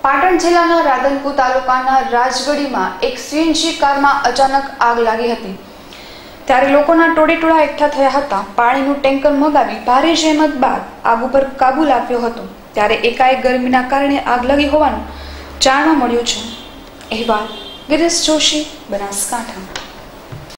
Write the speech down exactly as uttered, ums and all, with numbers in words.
પાટણ જિલ્લાના રાધનપુર તાલુકાના રાજગઢીમાં એક સીએનજી કારમાં અચાનક આગ લાગી હતી, ત્યારે લોકોના ટોળેટોળા એકઠા થયા હતા। પાણીનું ટેન્કર મંગાવી ભારે જહેમત બાદ આગ ઉપર કાબુ લાવ્યો હતો, ત્યારે એકાએક ગરમીના કારણે આગ લાગી હોવાનું જાણવા મળ્યું છે। અહેવાલ ગિરીશ જોશી, બનાસકાંઠા।